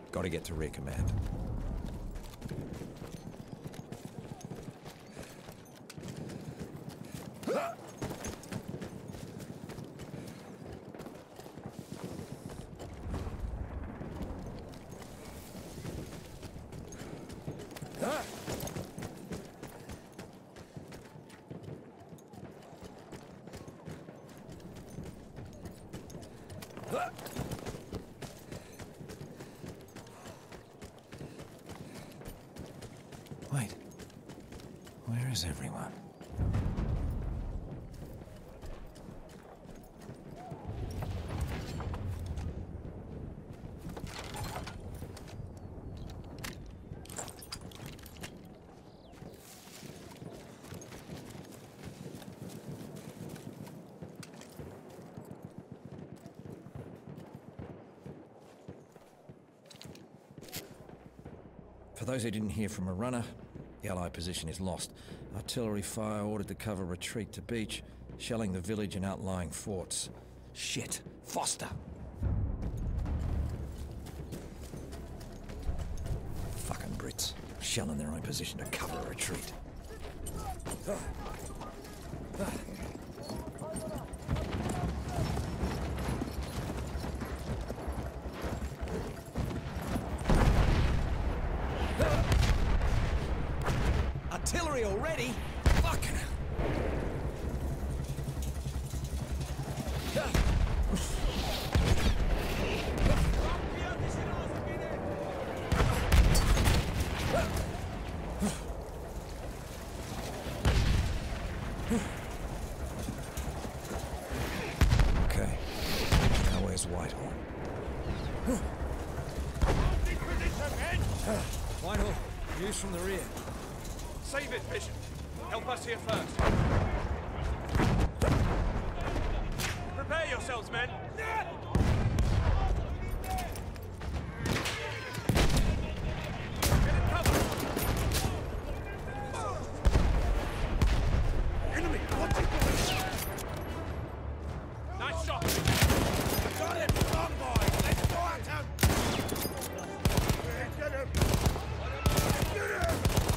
Gotta get to rear command. Wait, where is everyone? For those who didn't hear from a runner, the Allied position is lost. Artillery fire ordered to cover retreat to beach, shelling the village and outlying forts. Shit! Foster! Fucking Brits. Shelling their own position to cover a retreat. Artillery already? Fucking hell. Okay. Now where's Whitehall? Whitehall, views from the rear. Save it, Bishop. Help us here first. Prepare yourselves, men. Get in cover. Enemy, what's it doing? Nice shot. Got him. Come on, boys. Let's go at him. Get him. Get him.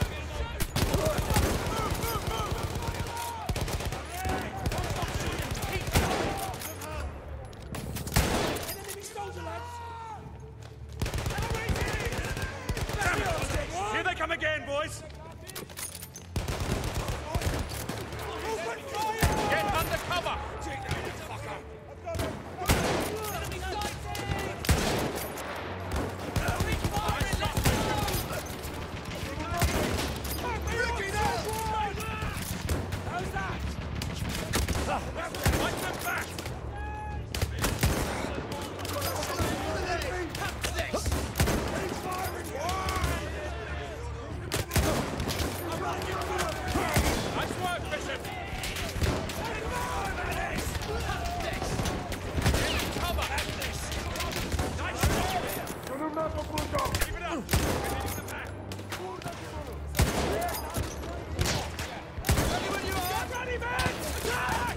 Here they come again, boys! Get under cover! How's that? Fight them back! Nice work, Bishop! Cover! Nice shot! Keep it up! We're leading the back! Ready when you are! Get ready, men! Attack!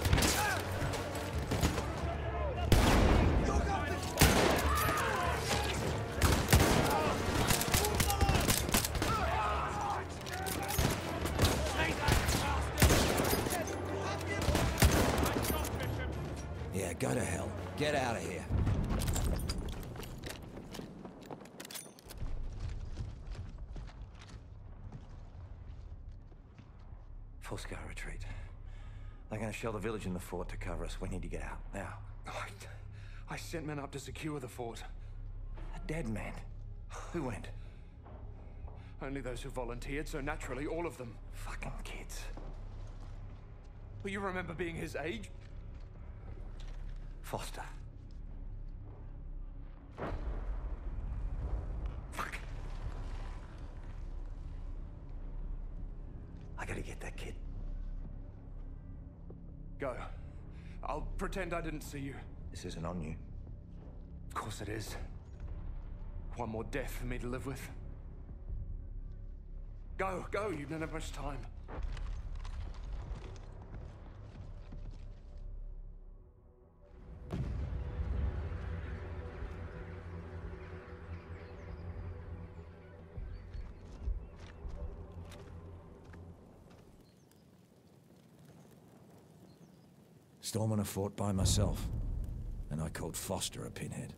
Yeah, go to hell. Get out of here. Full-scale retreat. They're gonna shell the village and the fort to cover us. We need to get out, now. I sent men up to secure the fort. A dead man? Who went? Only those who volunteered, so naturally all of them. Fucking kids. But you remember being his age? Foster. Fuck. I gotta get that kid. Go. I'll pretend I didn't see you. This isn't on you. Of course it is. One more death for me to live with. Go, go, you don't have much time. Storming a fort by myself. And I called Foster a pinhead.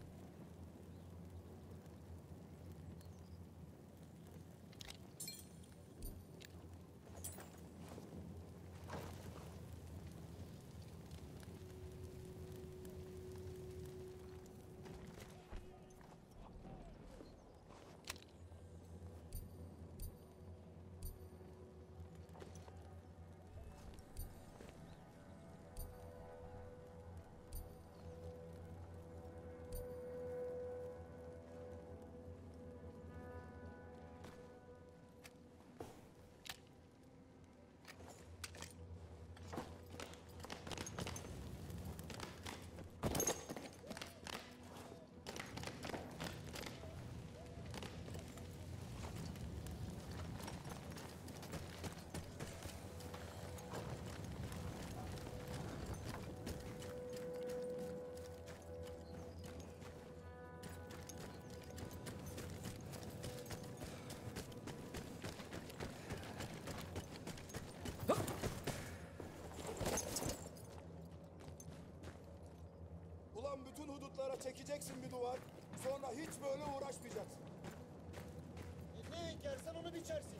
Bütün hudutlara çekeceksin bir duvar. Sonra hiç böyle uğraşmayacaksın. Ne ekersen onu biçersin.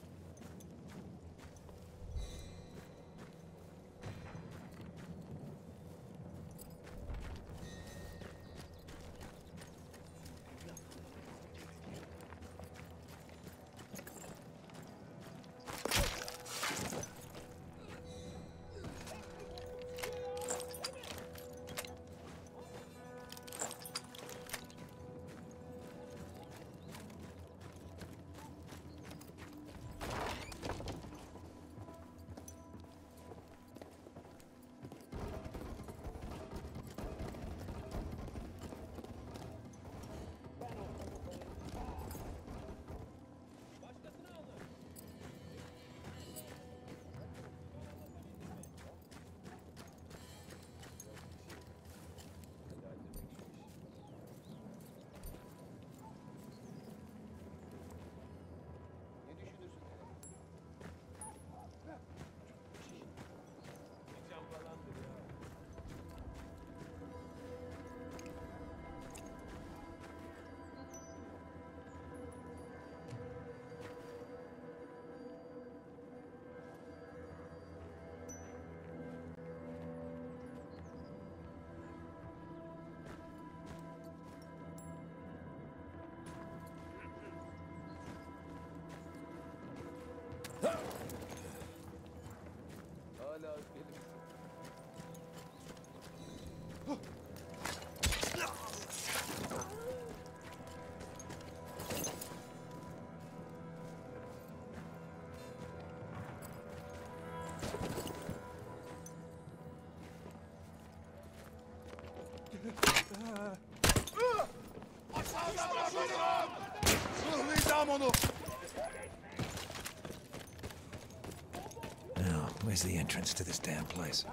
Hala öfkeli. Ruhlayacağım onu. Now, where's the entrance to this damn place?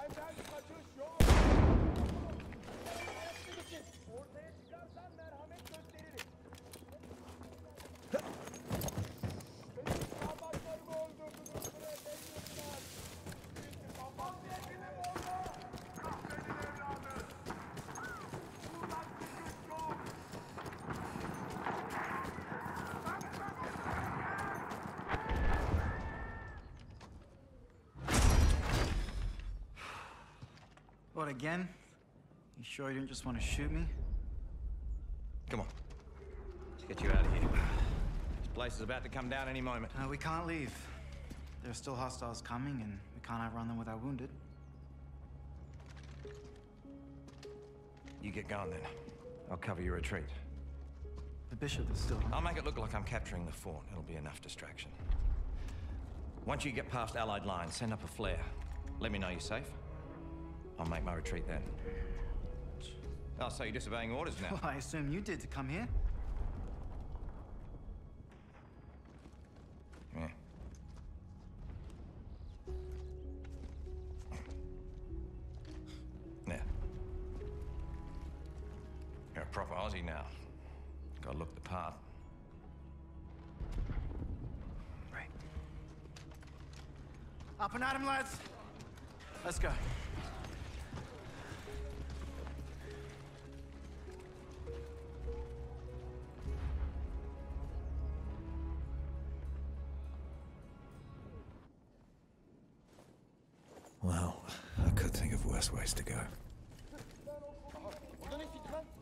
What, again? You sure you didn't just want to shoot me? Come on. Let's get you out of here. This place is about to come down any moment. We can't leave. There are still hostiles coming, and we can't outrun them with our wounded. You get going then. I'll cover your retreat. The bishop is still... I'll make it look like I'm capturing the fort. It'll be enough distraction. Once you get past Allied lines, send up a flare. Let me know you're safe. I'll make my retreat then. Oh, so you're disobeying orders now? Well, I assume you did to come here. Yeah. Now. You're a proper Aussie now. Gotta look the part. Right. Up and at him, lads. Let's go. us ways to go. Burada ne fikri lan?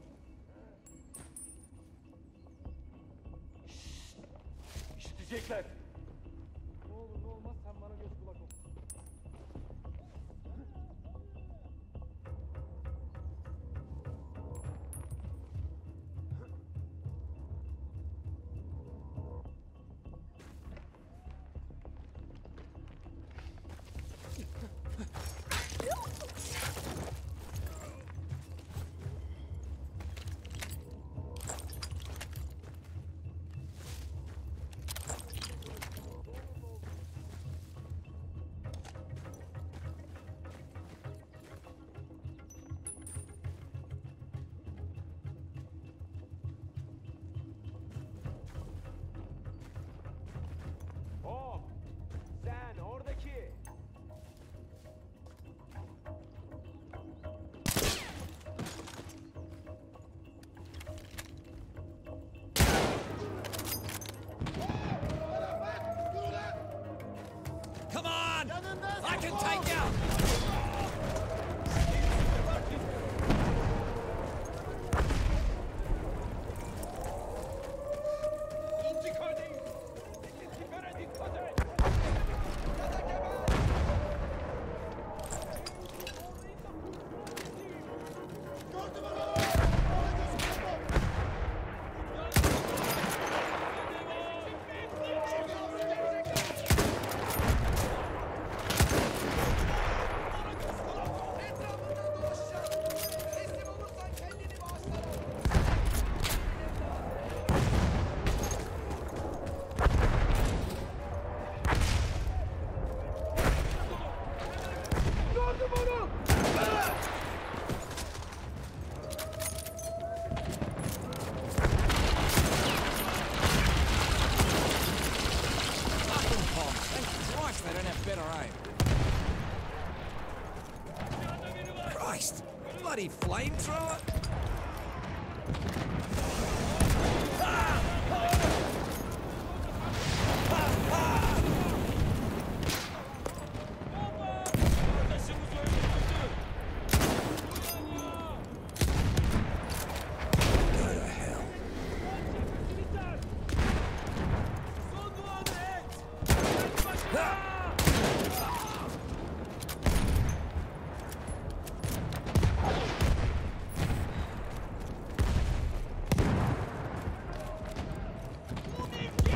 İşitecekler. Ne olur ne olmaz sen bana göz kulak ol. Hop! Sen oradaki! Come on! I can take you! İntikadeyim! Sipere dikkat et! Gördüm onu! Bana göz kulak ol! Etrafından dolaşacağım. Teslim olursan kendini bağışlarım. Gördüm onu! Fucking bombs! Thank Christ they don't have better aim. Christ! Bloody flamethrower! Kardeşimiz öldürüldü! Go to hell. Son duanı et! Kendi başına! Bu mevki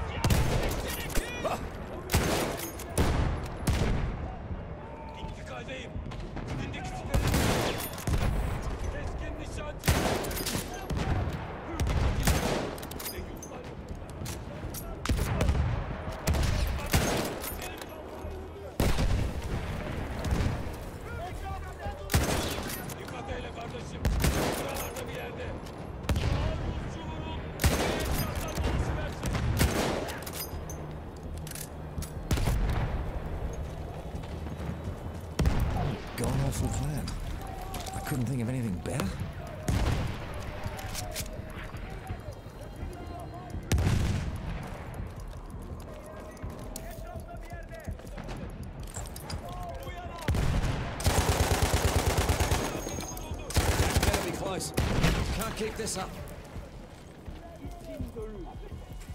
İntikadeyim! Önündeki sigaret! Keskin nişancı! Ne yüzler? Dikkat eyle kardeşim. Buralarda bir yerde. Ağır uççu vurun. Heyecandan oluşuversin. God awful plan. I couldn't think of anything better. Etrafta bir yerde. Better be close. Can't keep this up. İçin görür.